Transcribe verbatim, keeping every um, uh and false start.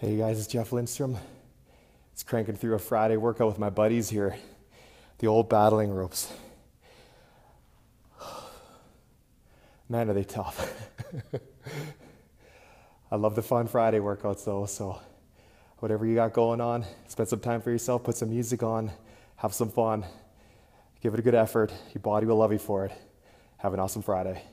Hey guys, it's Jeff Lindstrom. It's cranking through a Friday workout with my buddies here. The old battling ropes. Man, are they tough. I love the fun Friday workouts though, so whatever you got going on, spend some time for yourself, put some music on, have some fun, give it a good effort. Your body will love you for it. Have an awesome Friday.